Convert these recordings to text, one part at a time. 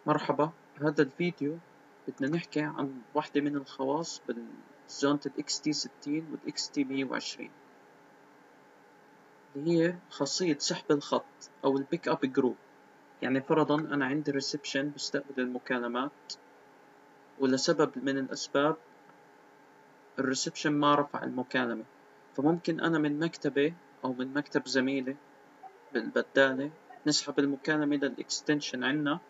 مرحبا، هذا الفيديو بدنا نحكي عن واحدة من الخواص بالزونت ال XT60 وال XT120 اللي هي خاصية سحب الخط أو البيك أب جروب. يعني فرضا أنا عندي ريسبشن بستقبل المكالمات، ولسبب من الأسباب الريسبشن ما رفع المكالمة، فممكن أنا من مكتبي أو من مكتب زميلي بالبدالة نسحب المكالمة للإكستنشن عنا.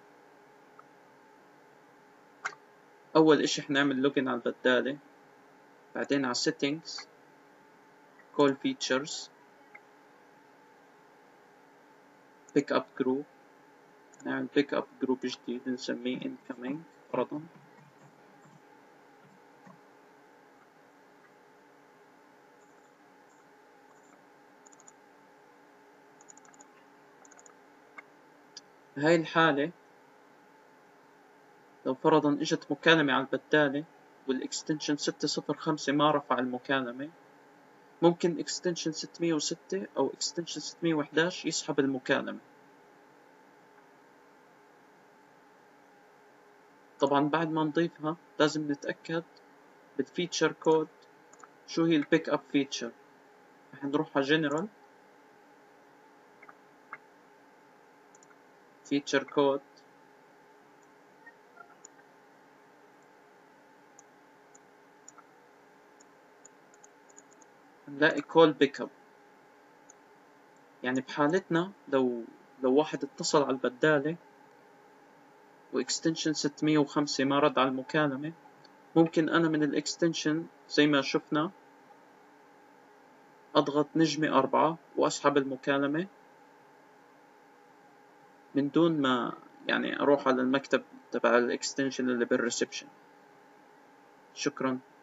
أول إشي حنعمل لوجن على البدالة، بعدين على settings call features pick up group، نعمل pick up group جديد نسميه incoming فرضا. بهاي الحالة لو فرضا اجت مكالمة على البدالة والاكستنشن 605 ما رفع المكالمة، ممكن اكستنشن 606 أو اكستنشن 611 يسحب المكالمة. طبعا بعد ما نضيفها لازم نتأكد بالفيتشر كود شو هي البيك اب فيتشر. رح نروح على جنرال فيتشر كود، نلاقي كول بيك اب. يعني بحالتنا لو واحد اتصل على البدالة واكستنشن 605 ما رد على المكالمة، ممكن أنا من الاكستنشن زي ما شفنا أضغط نجمة 4 وأسحب المكالمة من دون ما يعني أروح على المكتب تبع الاكستنشن اللي بالريسبشن. شكرا.